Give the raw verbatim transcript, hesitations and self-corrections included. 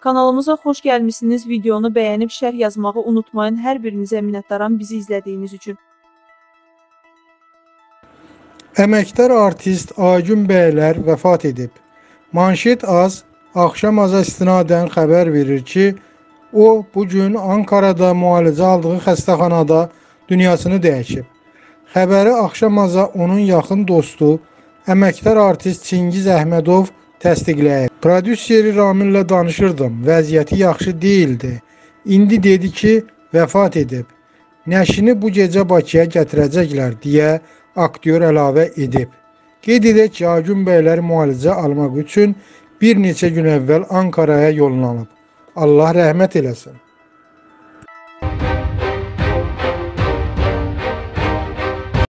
Kanalımıza xoş gəlmişsiniz. Videonu bəyənib şərh yazmağı unutmayın. Hər birinizə minnətdaram bizi izlədiyiniz üçün. Əməkdar artist Aygün Bəylər vəfat edib. Manşet az, axşam aza istinadən xəbər verir ki, o bugün Ankara'da müalicə aldığı xəstəxanada dünyasını dəyişib. Xəbəri axşam aza onun yaxın dostu, əməkdar artist Çingiz Əhmədov təsdiqləyib. Prodüseri Ramillə danışırdım, vəziyyəti yaxşı deyildi. İndi dedi ki, vəfat edib. Nəşini bu gecə Bakıya gətirəcəklər deyə aktyor əlavə edib. Qeyd edək ki, Aygün Bəylər müalicə almaq üçün bir neçə gün əvvəl Ankara'ya yollanıb. Allah rəhmət eləsin.